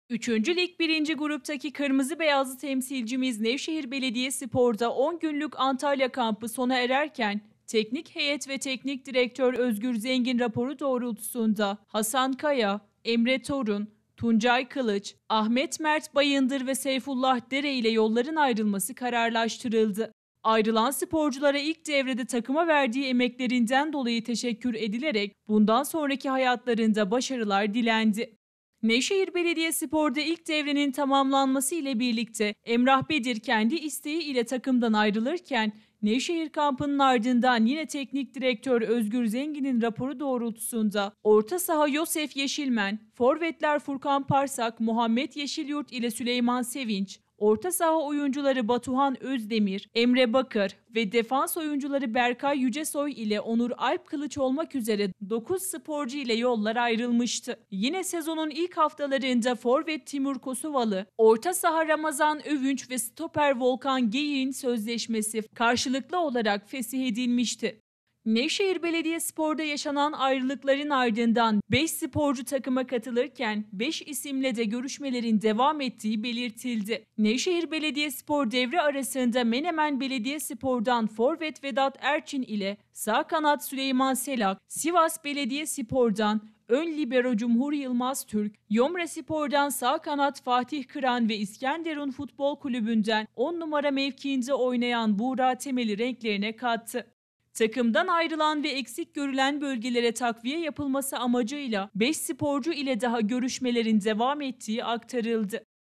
Üçüncü Lig 1. gruptaki kırmızı beyazlı temsilcimiz Nevşehir Belediyespor'da 10 günlük Antalya kampı sona ererken teknik heyet ve teknik direktör Özgür Zengin raporu doğrultusunda Hasan Kaya, Emre Torun, Tuncay Kılıç, Ahmet Mert Bayındır ve Seyfullah Dere ile yolların ayrılması kararlaştırıldı. Ayrılan sporculara ilk devrede takıma verdiği emeklerinden dolayı teşekkür edilerek bundan sonraki hayatlarında başarılar dilendi. Nevşehir Belediyespor'da ilk devrenin tamamlanması ile birlikte Emrah Bedir kendi isteği ile takımdan ayrılırken Nevşehir kampının ardından yine teknik direktör Özgür Zengin'in raporu doğrultusunda orta saha Yosef Yeşilmen, forvetler Furkan Parsak, Muhammed Yeşilyurt ile Süleyman Sevinç, orta saha oyuncuları Batuhan Özdemir, Emre Bakır ve defans oyuncuları Berkay Yücesoy ile Onur Alp Kılıç olmak üzere 9 sporcu ile yollar ayrılmıştı. Yine sezonun ilk haftalarında forvet Timur Kosovalı, orta saha Ramazan Övünç ve stoper Volkan Geyik'in sözleşmesi karşılıklı olarak fesih edilmişti. Nevşehir Belediyespor'da yaşanan ayrılıkların ardından 5 sporcu takıma katılırken 5 isimle de görüşmelerin devam ettiği belirtildi. Nevşehir Belediyespor devre arasında Menemen Belediyespor'dan forvet Vedat Erçin ile sağ kanat Süleyman Selak, Sivas Belediyespor'dan ön libero Cumhur Yılmaz Türk, Yomraspor'dan sağ kanat Fatih Kıran ve İskenderun Futbol Kulübü'nden 10 numara mevkiinde oynayan Buğra Temel'i renklerine kattı. Takımdan ayrılan ve eksik görülen bölgelere takviye yapılması amacıyla 5 sporcu ile daha görüşmelerin devam ettiği aktarıldı.